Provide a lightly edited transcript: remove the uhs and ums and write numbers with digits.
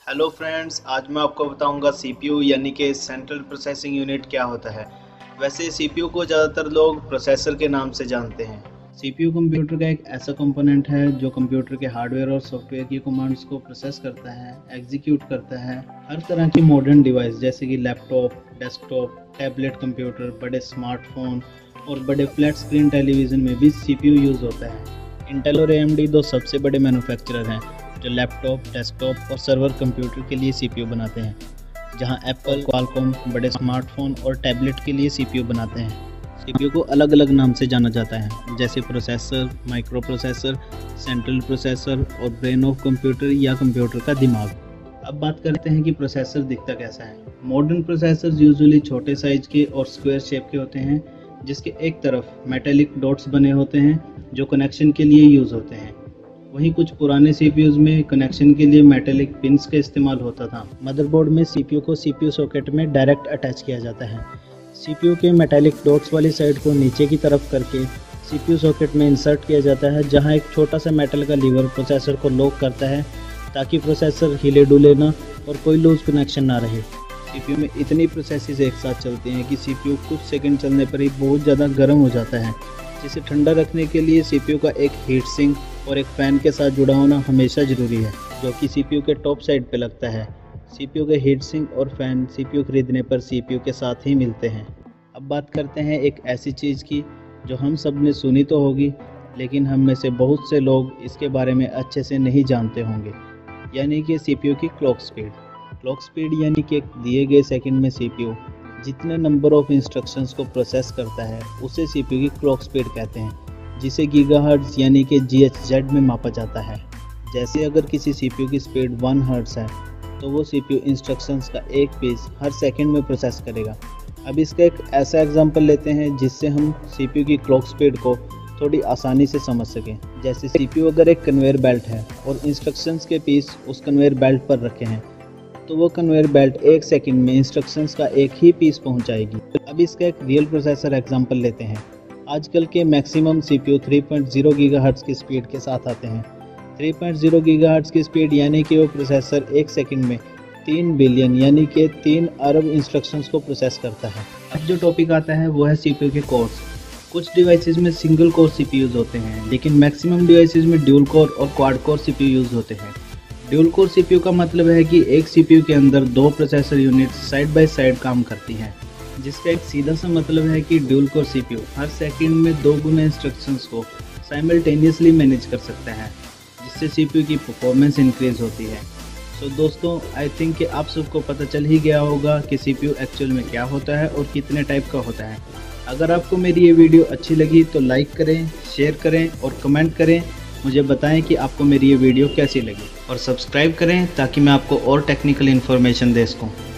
Hello friends, आज मैं आपको बताऊंगा सीपीयू यानी कि सेंट्रल प्रोसेसिंग यूनिट क्या होता है। वैसे सीपीयू को ज़्यादातर लोग प्रोसेसर के नाम से जानते हैं। सीपीयू कंप्यूटर का एक ऐसा कंपोनेंट है जो कंप्यूटर के हार्डवेयर और सॉफ्टवेयर की कमांड्स को प्रोसेस करता है, एग्जीक्यूट करता है। हर तरह की मॉडर्न डिवाइस जैसे कि लैपटॉप, डेस्कटॉप, टैबलेट कंप्यूटर, बड़े स्मार्टफोन और बड़े फ्लैट स्क्रीन टेलीविज़न में भी सीपीयू यूज़ होता है। इंटेल और एएमडी दो सबसे बड़े मैन्युफैक्चरर हैं जो लैपटॉप, डेस्कटॉप और सर्वर कंप्यूटर के लिए सीपीयू बनाते हैं, जहां एप्पल, क्वालकॉम बड़े स्मार्टफोन और टैबलेट के लिए सीपीयू बनाते हैं। सीपीयू को अलग अलग नाम से जाना जाता है, जैसे processor, micro processor, central processor और ब्रेन ऑफ कंप्यूटर या कंप्यूटर का दिमाग। अब बात करते हैं कि प्रोसेसर दिखता कैसा है। मॉडर्न प्रोसेसर यूजुअली छोटे साइज के और स्क्वायर शेप के होते हैं, जिसके एक तरफ मेटेलिक डॉट्स बने होते हैं जो कनेक्शन के लिए यूज़ होते हैं। वहीं कुछ पुराने सीपीयूज में कनेक्शन के लिए मेटेलिक पिंस का इस्तेमाल होता था। मदरबोर्ड में सीपीयू को सीपीयू सॉकेट में डायरेक्ट अटैच किया जाता है। सीपीयू के मेटेलिक डॉट्स वाली साइड को नीचे की तरफ करके सीपीयू सॉकेट में इंसर्ट किया जाता है, जहां एक छोटा सा मेटल का लीवर प्रोसेसर को लॉक करता है ताकि प्रोसेसर हिले डुले ना और कोई लूज कनेक्शन ना रहे। सीपीयू में इतनी प्रोसेसेस एक साथ चलती हैं कि सीपीयू कुछ सेकंड चलने पर ही बहुत ज़्यादा गर्म हो जाता है, जिसे ठंडा रखने के लिए सीपीयू का एक हीट सिंक और एक फ़ैन के साथ जुड़ा होना हमेशा ज़रूरी है, जो कि सीपीयू के टॉप साइड पे लगता है। सीपीयू के हीट सिंक और फ़ैन सीपीयू खरीदने पर सीपीयू के साथ ही मिलते हैं। अब बात करते हैं एक ऐसी चीज़ की जो हम सब ने सुनी तो होगी, लेकिन हम में से बहुत से लोग इसके बारे में अच्छे से नहीं जानते होंगे, यानी कि सीपीयू की क्लॉक स्पीड। क्लॉक स्पीड यानी कि एक दिए गए सेकंड में सीपीयू जितने नंबर ऑफ इंस्ट्रक्शंस को प्रोसेस करता है उसे सीपीयू की क्लॉक स्पीड कहते हैं, जिसे गीगाहर्ट्ज़ यानी कि GHz में मापा जाता है। जैसे अगर किसी सीपीयू की स्पीड 1 हर्ट्ज़ है तो वो सीपीयू इंस्ट्रक्शंस का एक पीस हर सेकंड में प्रोसेस करेगा। अब इसका एक ऐसा एग्जांपल लेते हैं जिससे हम सीपीयू की क्लॉक स्पीड को थोड़ी आसानी से समझ सकें। जैसे सीपीयू अगर एक कन्वेयर बेल्ट है और इंस्ट्रक्शंस के पीस उस कन्वेयर बेल्ट पर रखे हैं, तो वो कन्वेयर बेल्ट एक सेकंड में इंस्ट्रक्शंस का एक ही पीस पहुंचाएगी। अब इसका एक रियल प्रोसेसर एग्जांपल लेते हैं। आजकल के मैक्सिमम सीपीयू 3.0 गीगाहर्ट्ज़ की स्पीड के साथ आते हैं। 3.0 गीगाहर्ट्ज़ की स्पीड यानी कि वो प्रोसेसर एक सेकंड में 3 बिलियन यानी कि 3 अरब इंस्ट्रक्शंस को प्रोसेस करता है। अब जो टॉपिक आता है वो है सीपीयू के कोर्स। कुछ डिवाइसेस में सिंगल कोर सीपीयूज होते हैं, लेकिन मैक्सिमम डिवाइसेस में ड्यूल कोर और क्वाड कोर सीपीयू यूज होते हैं। ड्यूल कोर सीपीयू का मतलब है कि एक सीपीयू के अंदर दो processor units side by side काम करती हैं, जिसका एक सीधा सा मतलब है कि ड्यूल कोर सीपीयू हर सेकंड में 2 गुना इंस्ट्रक्शंस को साइमल्टेनियसली मैनेज कर सकता है, जिससे सीपीयू की परफॉर्मेंस इंक्रीज होती है। सो दोस्तों, आई थिंक कि आप सबको पता चल ही गया होगा कि सीपीयू एक्चुअल में क्या होता है और कितने टाइप का होता है। अगर आपको मेरी ये वीडियो अच्छी लगी तो लाइक करें, शेयर करें और कमेंट करें। मुझे बताएं कि आपको मेरी ये वीडियो कैसी लगी और सब्सक्राइब करें ताकि मैं आपको और टेक्निकल इन्फॉर्मेशन दे सकूँ।